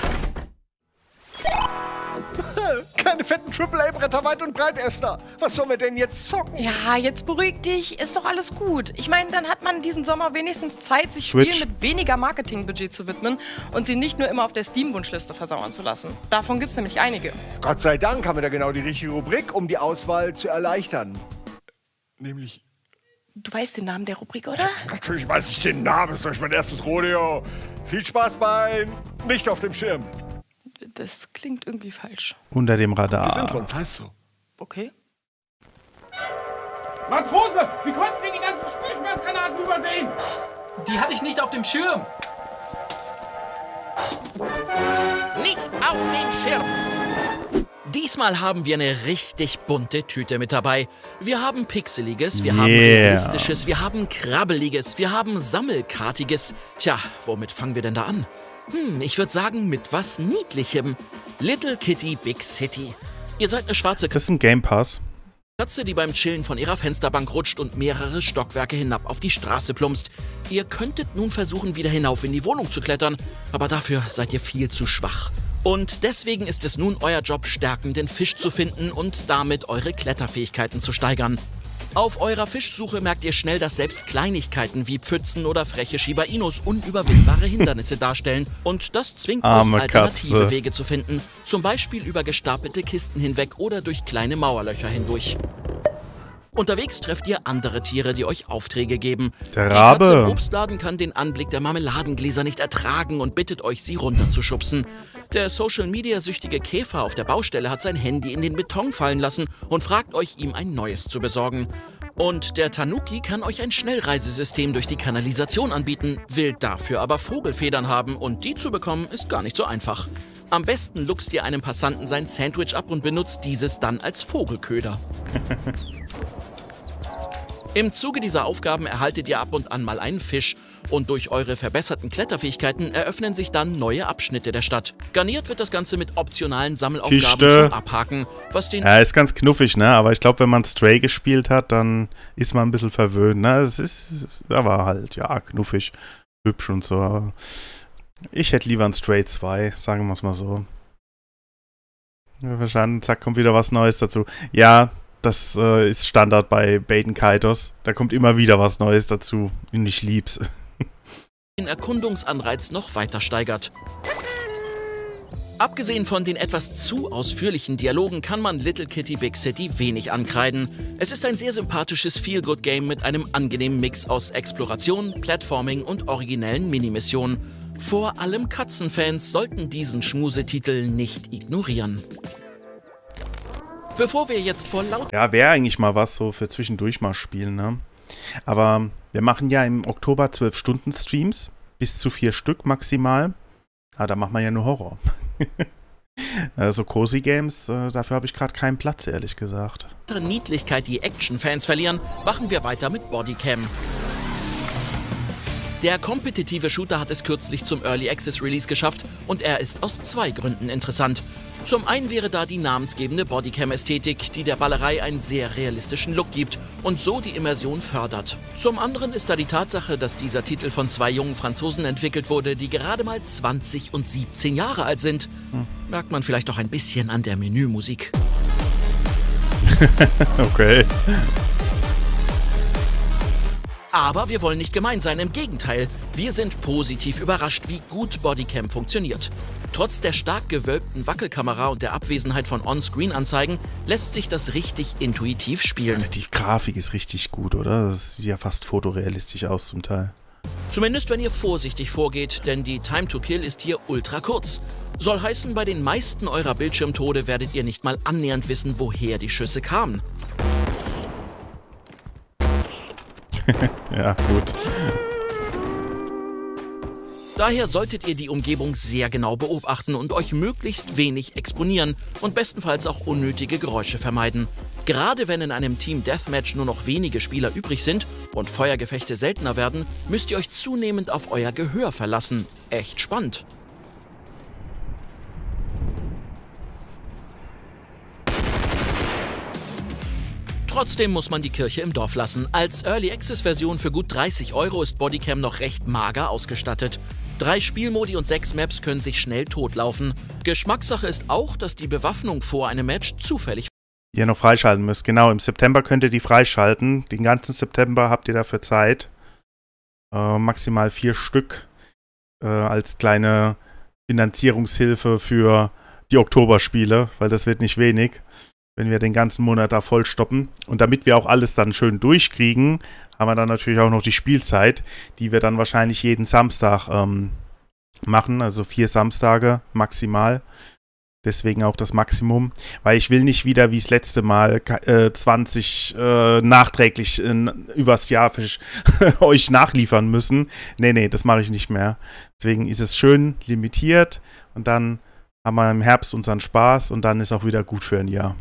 Keine fetten Triple A-Bretter weit und breit, Esther. Was sollen wir denn jetzt zocken? Ja, jetzt beruhig dich. Ist doch alles gut. Ich meine, dann hat man diesen Sommer wenigstens Zeit, sich Switch. Spielen mit weniger Marketingbudget zu widmen und sie nicht nur immer auf der Steam-Wunschliste versauern zu lassen. Davon gibt es nämlich einige. Gott sei Dank haben wir da genau die richtige Rubrik, um die Auswahl zu erleichtern. Nämlich... Du weißt den Namen der Rubrik, oder? Natürlich weiß ich den Namen. Das ist doch mein erstes Rodeo. Viel Spaß bei Nicht auf dem Schirm. Das klingt irgendwie falsch. Unter dem Radar. Wir sind uns, heißt so. Okay. Matrose, wie konnten Sie die ganzen Spielspaßgranaten übersehen? Die hatte ich nicht auf dem Schirm. Nicht auf den Schirm! Diesmal haben wir eine richtig bunte Tüte mit dabei. Wir haben Pixeliges, wir Yeah. haben Realistisches, wir haben Krabbeliges, wir haben Sammelkartiges. Tja, womit fangen wir denn da an? Hm, ich würde sagen, mit was Niedlichem. Little Kitty Big City. Ihr seid eine schwarze Das ist ein Game Pass. Katze, die beim Chillen von ihrer Fensterbank rutscht und mehrere Stockwerke hinab auf die Straße plumpst. Ihr könntet nun versuchen, wieder hinauf in die Wohnung zu klettern, aber dafür seid ihr viel zu schwach. Und deswegen ist es nun euer Job, Stärken den Fisch zu finden und damit eure Kletterfähigkeiten zu steigern. Auf eurer Fischsuche merkt ihr schnell, dass selbst Kleinigkeiten wie Pfützen oder freche Shiba Inus unüberwindbare Hindernisse darstellen. Und das zwingt Arme euch, alternative Katze. Wege zu finden. Zum Beispiel über gestapelte Kisten hinweg oder durch kleine Mauerlöcher hindurch. Unterwegs trefft ihr andere Tiere, die euch Aufträge geben. Der Die Katze im Rabe. Obstladen kann den Anblick der Marmeladengläser nicht ertragen und bittet euch, sie runterzuschubsen. Der Social-Media-süchtige Käfer auf der Baustelle hat sein Handy in den Beton fallen lassen und fragt euch, ihm ein neues zu besorgen. Und der Tanuki kann euch ein Schnellreisesystem durch die Kanalisation anbieten, will dafür aber Vogelfedern haben und die zu bekommen ist gar nicht so einfach. Am besten luchst ihr einem Passanten sein Sandwich ab und benutzt dieses dann als Vogelköder. Im Zuge dieser Aufgaben erhaltet ihr ab und an mal einen Fisch und durch eure verbesserten Kletterfähigkeiten eröffnen sich dann neue Abschnitte der Stadt. Garniert wird das Ganze mit optionalen Sammelaufgaben Kiste. zum Abhaken, was den... Ja, ist ganz knuffig, ne? Aber ich glaube, wenn man Stray gespielt hat, dann ist man ein bisschen verwöhnt, ne? Es ist, es ist aber halt, ja, knuffig, hübsch und so. Aber ich hätte lieber ein Stray zwei, sagen wir es mal so. Ja, wahrscheinlich, zack, kommt wieder was Neues dazu. Ja, das äh, ist Standard bei Baten Kaitos. Da kommt immer wieder was Neues dazu. Und ich lieb's. den Erkundungsanreiz noch weiter steigert. Abgesehen von den etwas zu ausführlichen Dialogen kann man Little Kitty Big City wenig ankreiden. Es ist ein sehr sympathisches Feel-Good-Game mit einem angenehmen Mix aus Exploration, Platforming und originellen Minimissionen. Vor allem Katzenfans sollten diesen Schmusetitel nicht ignorieren. Bevor wir jetzt vor laut... Ja, wäre eigentlich mal was so für zwischendurch mal spielen, ne? Aber wir machen ja im Oktober zwölf Stunden Streams, bis zu vier Stück maximal. Ah, da machen wir ja nur Horror. Also Cozy Games, äh, dafür habe ich gerade keinen Platz, ehrlich gesagt. Niedlichkeit die Action-Fans verlieren, machen wir weiter mit Bodycam. Der kompetitive Shooter hat es kürzlich zum Early Access Release geschafft und er ist aus zwei Gründen interessant. Zum einen wäre da die namensgebende Bodycam-Ästhetik, die der Ballerei einen sehr realistischen Look gibt und so die Immersion fördert. Zum anderen ist da die Tatsache, dass dieser Titel von zwei jungen Franzosen entwickelt wurde, die gerade mal zwanzig und siebzehn Jahre alt sind. Hm. Merkt man vielleicht auch ein bisschen an der Menümusik. Okay. Aber wir wollen nicht gemein sein, im Gegenteil. Wir sind positiv überrascht, wie gut Bodycam funktioniert. Trotz der stark gewölbten Wackelkamera und der Abwesenheit von On-Screen-Anzeigen lässt sich das richtig intuitiv spielen. Die Grafik ist richtig gut, oder? Das sieht ja fast fotorealistisch aus zum Teil. Zumindest wenn ihr vorsichtig vorgeht, denn die Time to Kill ist hier ultra kurz. Soll heißen, bei den meisten eurer Bildschirmtode werdet ihr nicht mal annähernd wissen, woher die Schüsse kamen. Ja, gut. Daher solltet ihr die Umgebung sehr genau beobachten und euch möglichst wenig exponieren und bestenfalls auch unnötige Geräusche vermeiden. Gerade wenn in einem Team Deathmatch nur noch wenige Spieler übrig sind und Feuergefechte seltener werden, müsst ihr euch zunehmend auf euer Gehör verlassen. Echt spannend. Trotzdem muss man die Kirche im Dorf lassen. Als Early Access Version für gut dreißig Euro ist Bodycam noch recht mager ausgestattet. Drei Spielmodi und sechs Maps können sich schnell totlaufen. Geschmackssache ist auch, dass die Bewaffnung vor einem Match zufällig... Ihr noch freischalten müsst. Genau, im September könnt ihr die freischalten. Den ganzen September habt ihr dafür Zeit. Äh, maximal vier Stück äh, als kleine Finanzierungshilfe für die Oktoberspiele, weil das wird nicht wenig, wenn wir den ganzen Monat da voll stoppen. Und damit wir auch alles dann schön durchkriegen, haben wir dann natürlich auch noch die Spielzeit, die wir dann wahrscheinlich jeden Samstag ähm, machen. Also vier Samstage maximal. Deswegen auch das Maximum. Weil ich will nicht wieder, wie das letzte Mal, äh, zwanzig äh, nachträglich äh, übers Jahr euch nachliefern müssen. Nee, nee, das mache ich nicht mehr. Deswegen ist es schön limitiert. Und dann haben wir im Herbst unseren Spaß. Und dann ist auch wieder gut für ein Jahr.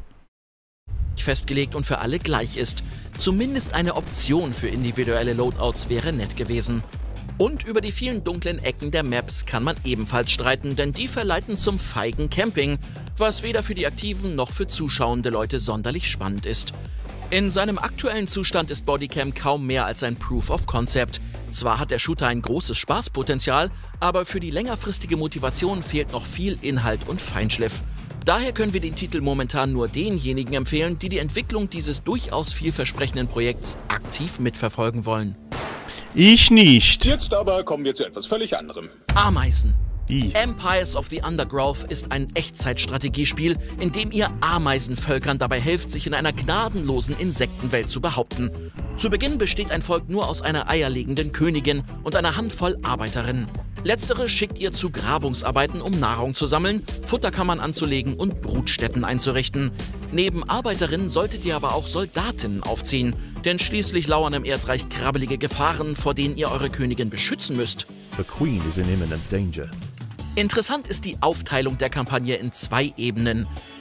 Festgelegt und für alle gleich ist. Zumindest eine Option für individuelle Loadouts wäre nett gewesen. Und über die vielen dunklen Ecken der Maps kann man ebenfalls streiten, denn die verleiten zum feigen Camping, was weder für die aktiven noch für zuschauende Leute sonderlich spannend ist. In seinem aktuellen Zustand ist Bodycam kaum mehr als ein Proof of Concept. Zwar hat der Shooter ein großes Spaßpotenzial, aber für die längerfristige Motivation fehlt noch viel Inhalt und Feinschliff. Daher können wir den Titel momentan nur denjenigen empfehlen, die die Entwicklung dieses durchaus vielversprechenden Projekts aktiv mitverfolgen wollen. Ich nicht. Jetzt aber kommen wir zu etwas völlig anderem. Ameisen. Die. Empires of the Undergrowth ist ein Echtzeitstrategiespiel, in dem ihr Ameisenvölkern dabei helft, sich in einer gnadenlosen Insektenwelt zu behaupten. Zu Beginn besteht ein Volk nur aus einer eierlegenden Königin und einer Handvoll Arbeiterinnen. Letztere schickt ihr zu Grabungsarbeiten, um Nahrung zu sammeln, Futterkammern anzulegen und Brutstätten einzurichten. Neben Arbeiterinnen solltet ihr aber auch Soldatinnen aufziehen, denn schließlich lauern im Erdreich krabbelige Gefahren, vor denen ihr eure Königin beschützen müsst. The Queen is in imminent danger. Interessant ist die Aufteilung der Kampagne in zwei Ebenen.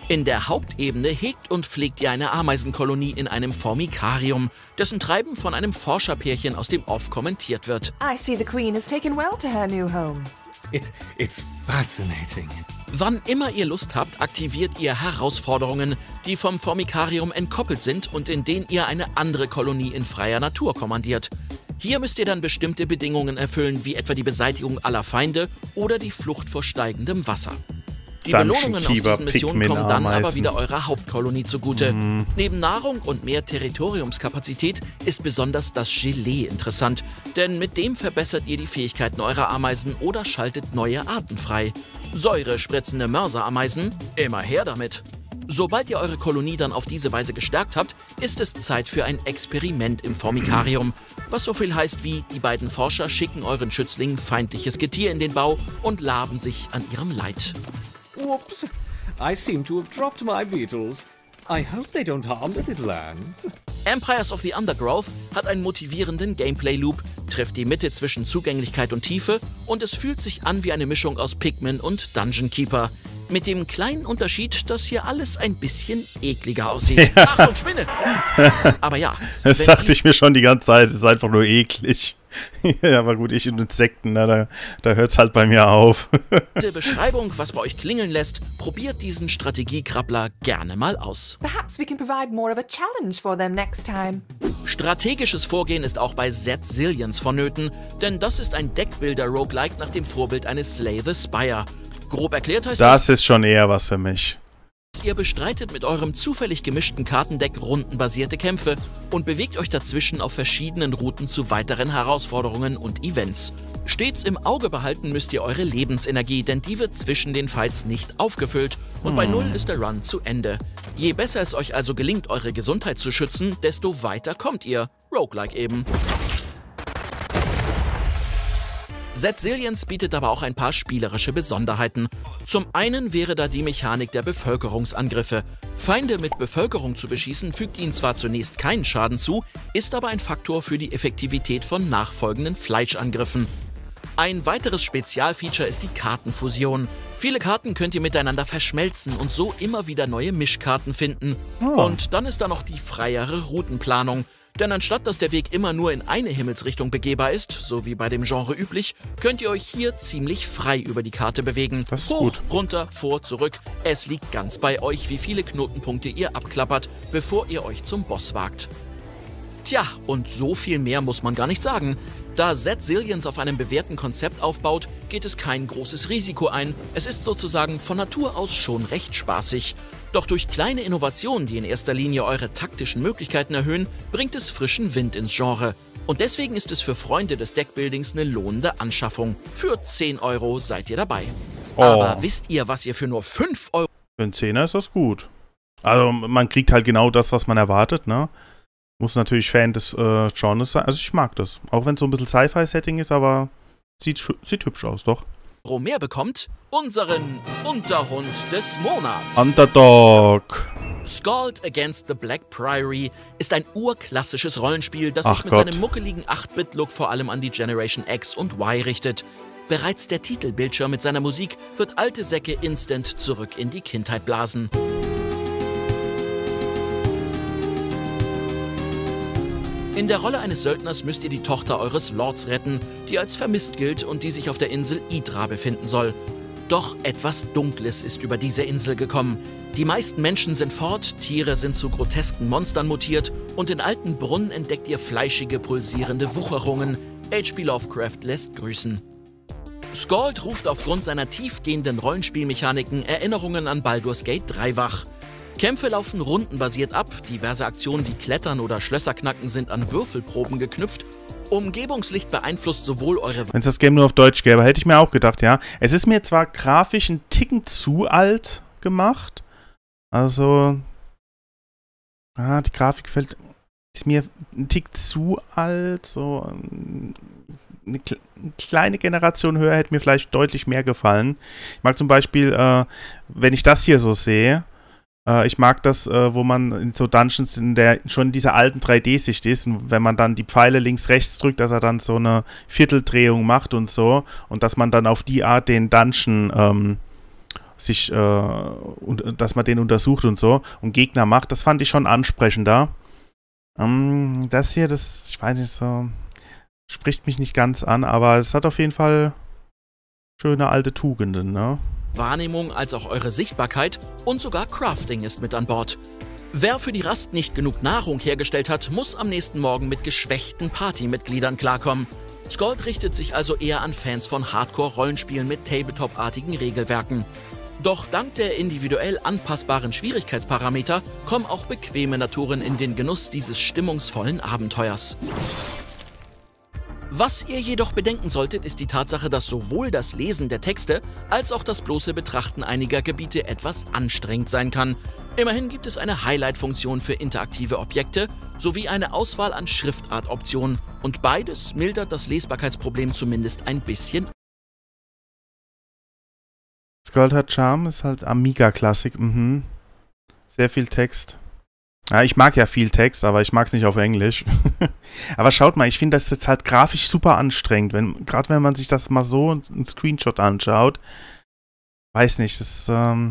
In der Hauptebene hegt und pflegt ihr eine Ameisenkolonie in einem Formikarium, dessen Treiben von einem Forscherpärchen aus dem Off kommentiert wird. I see the Queen has taken well to her new home. It's, it's fascinating. Wann immer ihr Lust habt, aktiviert ihr Herausforderungen, die vom Formikarium entkoppelt sind und in denen ihr eine andere Kolonie in freier Natur kommandiert. Hier müsst ihr dann bestimmte Bedingungen erfüllen, wie etwa die Beseitigung aller Feinde oder die Flucht vor steigendem Wasser. Die Belohnungen aus diesen Missionen kommen dann aber wieder eurer Hauptkolonie zugute. Mm. Neben Nahrung und mehr Territoriumskapazität ist besonders das Gelee interessant, denn mit dem verbessert ihr die Fähigkeiten eurer Ameisen oder schaltet neue Arten frei. Säurespritzende Mörserameisen, immer her damit! Sobald ihr eure Kolonie dann auf diese Weise gestärkt habt, ist es Zeit für ein Experiment im Formikarium, was so viel heißt wie, die beiden Forscher schicken euren Schützlingen feindliches Getier in den Bau und laben sich an ihrem Leid. Whoops, I seem to have dropped my beetles. I hope they don't harm the little ants. Empires of the Undergrowth hat einen motivierenden Gameplay-Loop, trifft die Mitte zwischen Zugänglichkeit und Tiefe und es fühlt sich an wie eine Mischung aus Pikmin und Dungeon Keeper. Mit dem kleinen Unterschied, dass hier alles ein bisschen ekliger aussieht. Ja. Achtung, Spinne! Aber ja. Das dachte ich mir schon die ganze Zeit, es ist einfach nur eklig. Ja, aber gut, ich und Insekten, na, da, da hört es halt bei mir auf. Diese Beschreibung, was bei euch klingeln lässt, probiert diesen Strategiekrabbler gerne mal aus. Perhaps we can provide more of a challenge for them next time. Strategisches Vorgehen ist auch bei Zed Zillions vonnöten, denn das ist ein Deckbuilder-Roguelike nach dem Vorbild eines Slay the Spire. Grob erklärt heißt das, das ist schon eher was für mich. Ihr bestreitet mit eurem zufällig gemischten Kartendeck rundenbasierte Kämpfe und bewegt euch dazwischen auf verschiedenen Routen zu weiteren Herausforderungen und Events. Stets im Auge behalten müsst ihr eure Lebensenergie, denn die wird zwischen den Fights nicht aufgefüllt und hm. bei null ist der Run zu Ende. Je besser es euch also gelingt, eure Gesundheit zu schützen, desto weiter kommt ihr. Roguelike eben. Zed Zillions bietet aber auch ein paar spielerische Besonderheiten. Zum einen wäre da die Mechanik der Bevölkerungsangriffe. Feinde mit Bevölkerung zu beschießen fügt ihnen zwar zunächst keinen Schaden zu, ist aber ein Faktor für die Effektivität von nachfolgenden Fleischangriffen. Ein weiteres Spezialfeature ist die Kartenfusion. Viele Karten könnt ihr miteinander verschmelzen und so immer wieder neue Mischkarten finden. Oh. Und dann ist da noch die freiere Routenplanung. Denn anstatt dass der Weg immer nur in eine Himmelsrichtung begehbar ist, so wie bei dem Genre üblich, könnt ihr euch hier ziemlich frei über die Karte bewegen. Das ist Hoch, gut. Runter, vor, zurück. Es liegt ganz bei euch, wie viele Knotenpunkte ihr abklappert, bevor ihr euch zum Boss wagt. Tja, und so viel mehr muss man gar nicht sagen. Da Zed Zillions auf einem bewährten Konzept aufbaut, geht es kein großes Risiko ein. Es ist sozusagen von Natur aus schon recht spaßig. Doch durch kleine Innovationen, die in erster Linie eure taktischen Möglichkeiten erhöhen, bringt es frischen Wind ins Genre. Und deswegen ist es für Freunde des Deckbuildings eine lohnende Anschaffung. Für zehn Euro seid ihr dabei. Oh. Aber wisst ihr, was ihr für nur fünf Euro... Für einen Zehner ist das gut. Also man kriegt halt genau das, was man erwartet, ne? Muss natürlich Fan des äh, Genres sein. Also ich mag das. Auch wenn es so ein bisschen Sci-Fi-Setting ist, aber sieht, sieht hübsch aus, doch. mehr bekommt, unseren Unterhund des Monats. Underdog. Skald Against the Black Priory ist ein urklassisches Rollenspiel, das Ach sich mit Gott. seinem muckeligen acht Bit Look vor allem an die Generation X und Y richtet. Bereits der Titelbildschirm mit seiner Musik wird alte Säcke instant zurück in die Kindheit blasen. In der Rolle eines Söldners müsst ihr die Tochter eures Lords retten, die als vermisst gilt und die sich auf der Insel Idra befinden soll. Doch etwas Dunkles ist über diese Insel gekommen. Die meisten Menschen sind fort, Tiere sind zu grotesken Monstern mutiert und in alten Brunnen entdeckt ihr fleischige, pulsierende Wucherungen. H P Lovecraft lässt grüßen. Skald ruft aufgrund seiner tiefgehenden Rollenspielmechaniken Erinnerungen an Baldur's Gate drei wach. Kämpfe laufen rundenbasiert ab, diverse Aktionen wie Klettern oder Schlösserknacken sind an Würfelproben geknüpft. Umgebungslicht beeinflusst sowohl eure... Wenn es das Game nur auf Deutsch gäbe, hätte ich mir auch gedacht, ja. Es ist mir zwar grafisch ein Ticken zu alt gemacht, also... Ah, die Grafik fällt... ist mir ein Tick zu alt, so... Eine kleine Generation höher hätte mir vielleicht deutlich mehr gefallen. Ich mag zum Beispiel, äh, wenn ich das hier so sehe, ich mag das, wo man in so Dungeons in der schon in dieser alten drei D-Sicht ist und wenn man dann die Pfeile links, rechts drückt, dass er dann so eine Vierteldrehung macht und so und dass man dann auf die Art den Dungeon ähm, sich, äh, und, dass man den untersucht und so und Gegner macht. Das fand ich schon ansprechender. Ähm, das hier, das, ich weiß nicht, so spricht mich nicht ganz an, aber es hat auf jeden Fall schöne alte Tugenden, ne? Wahrnehmung als auch eure Sichtbarkeit und sogar Crafting ist mit an Bord. Wer für die Rast nicht genug Nahrung hergestellt hat, muss am nächsten Morgen mit geschwächten Partymitgliedern klarkommen. Skald richtet sich also eher an Fans von Hardcore-Rollenspielen mit Tabletop-artigen Regelwerken. Doch dank der individuell anpassbaren Schwierigkeitsparameter kommen auch bequeme Naturen in den Genuss dieses stimmungsvollen Abenteuers. Was ihr jedoch bedenken solltet, ist die Tatsache, dass sowohl das Lesen der Texte als auch das bloße Betrachten einiger Gebiete etwas anstrengend sein kann. Immerhin gibt es eine Highlight-Funktion für interaktive Objekte sowie eine Auswahl an Schriftartoptionen und beides mildert das Lesbarkeitsproblem zumindest ein bisschen. Skald hat Charme, ist halt Amiga-Klassik, mhm. Sehr viel Text. Ja, ich mag ja viel Text, aber ich mag es nicht auf Englisch. Aber schaut mal, ich finde das jetzt halt grafisch super anstrengend, wenn, gerade wenn man sich das mal so einen Screenshot anschaut. Weiß nicht, das, ähm,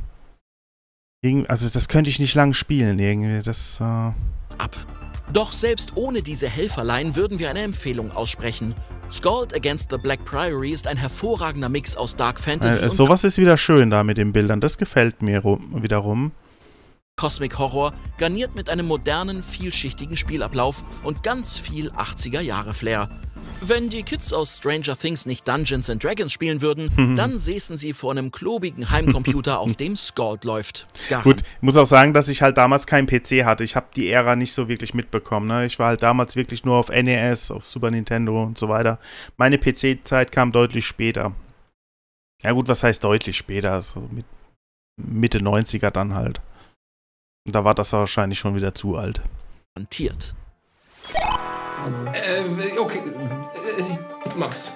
also das könnte ich nicht lang spielen, irgendwie, das, äh ab. Doch selbst ohne diese Helferlein würden wir eine Empfehlung aussprechen. Skald Against the Black Priory ist ein hervorragender Mix aus Dark Fantasy äh, und sowas ist wieder schön da mit den Bildern, das gefällt mir wiederum. Cosmic Horror, garniert mit einem modernen, vielschichtigen Spielablauf und ganz viel achtziger-Jahre-Flair. Wenn die Kids aus Stranger Things nicht Dungeons and Dragons spielen würden, mhm. dann säßen sie vor einem klobigen Heimcomputer, auf dem Skald läuft. Garant. Gut, ich muss auch sagen, dass ich halt damals keinen P C hatte. Ich habe die Ära nicht so wirklich mitbekommen. Ne? Ich war halt damals wirklich nur auf N E S, auf Super Nintendo und so weiter. Meine P C-Zeit kam deutlich später. Ja gut, was heißt deutlich später? So mit Mitte neunziger dann halt. Und da war das wahrscheinlich schon wieder zu alt. Garantiert. Äh, okay, ich mach's.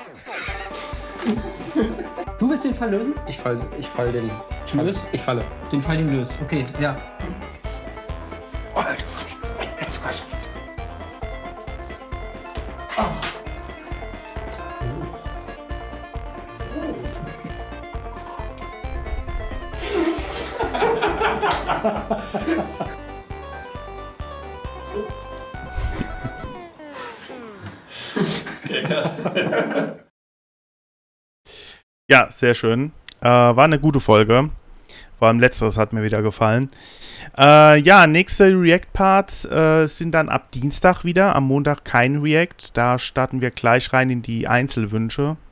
Du willst den Fall lösen? Ich fall, ich fall den. Ich fall, ich falle. Den Fall den löst. Okay, ja. Oh. Ja, sehr schön. Äh, war eine gute Folge. Vor allem letzteres hat mir wieder gefallen. Äh, ja, nächste React-Parts äh, sind dann ab Dienstag wieder. Am Montag kein React. Da starten wir gleich rein in die Einzelwünsche.